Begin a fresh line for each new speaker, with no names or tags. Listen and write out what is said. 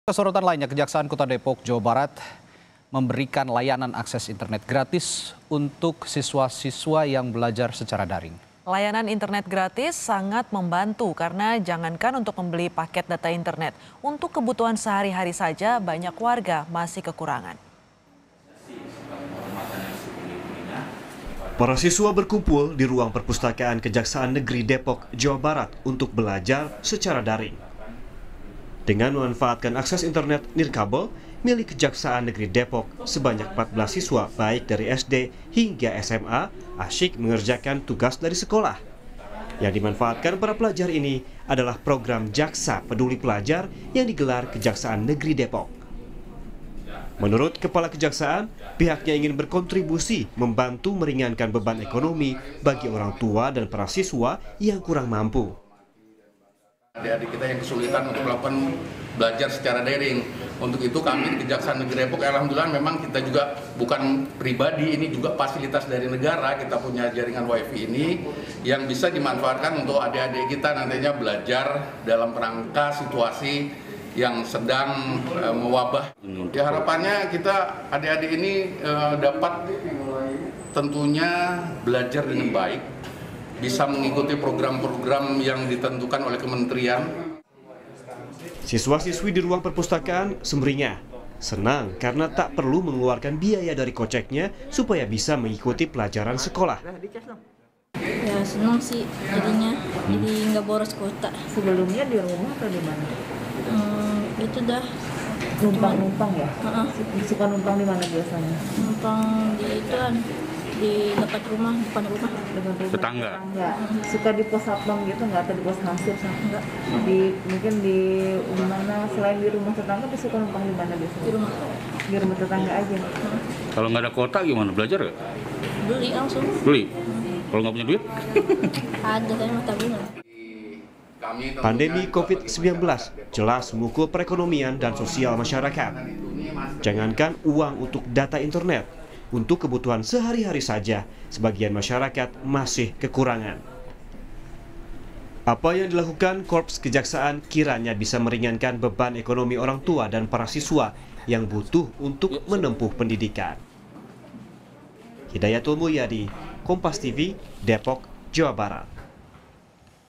Kesorotan lainnya, Kejaksaan Kota Depok, Jawa Barat memberikan layanan akses internet gratis untuk siswa-siswa yang belajar secara daring.
Layanan internet gratis sangat membantu karena jangankan untuk membeli paket data internet, untuk kebutuhan sehari-hari saja banyak warga masih kekurangan.
Para siswa berkumpul di ruang perpustakaan Kejaksaan Negeri Depok, Jawa Barat untuk belajar secara daring. Dengan memanfaatkan akses internet nirkabel milik Kejaksaan Negeri Depok, sebanyak 14 siswa baik dari SD hingga SMA asyik mengerjakan tugas dari sekolah. Yang dimanfaatkan para pelajar ini adalah program Jaksa Peduli Pelajar yang digelar Kejaksaan Negeri Depok. Menurut Kepala Kejaksaan, pihaknya ingin berkontribusi membantu meringankan beban ekonomi bagi orang tua dan para siswa yang kurang mampu.
Adik-adik kita yang kesulitan untuk melakukan belajar secara daring. Untuk itu kami di Kejaksaan Negeri Depok, alhamdulillah memang kita juga bukan pribadi, ini juga fasilitas dari negara. Kita punya jaringan wifi ini yang bisa dimanfaatkan untuk adik-adik kita nantinya belajar dalam rangka situasi yang sedang mewabah. Ya, harapannya kita adik-adik ini dapat tentunya belajar dengan baik, bisa mengikuti program-program yang ditentukan oleh kementerian.
Siswa-siswi di ruang perpustakaan sumringah, senang karena tak perlu mengeluarkan biaya dari koceknya supaya bisa mengikuti pelajaran sekolah.
Ya senang sih jadinya, jadi nggak boros kuota.
Sebelumnya di rumah atau di mana?
Itu dah
Numpang ya? Suka numpang di mana biasanya?
numpang di itu kan, di depan rumah.
Tetangga.
Suka di pos satpam gitu nggak, atau di pos hansip?
Enggak,
Mungkin di mana selain di rumah tetangga, tapi suka numpang di mana biasanya?
di rumah.
Di rumah tetangga aja.
Kalau nggak ada kuota gimana? Belajar nggak?
Beli langsung.
Beli? Kalau nggak punya duit?
Ada saya mah tabungan.
Pandemi COVID-19 jelas memukul perekonomian dan sosial masyarakat. Jangankan uang untuk data internet, untuk kebutuhan sehari-hari saja, sebagian masyarakat masih kekurangan. Apa yang dilakukan Korps Kejaksaan kiranya bisa meringankan beban ekonomi orang tua dan para siswa yang butuh untuk menempuh pendidikan. Hidayatul Mulyadi, Kompas TV, Depok, Jawa Barat.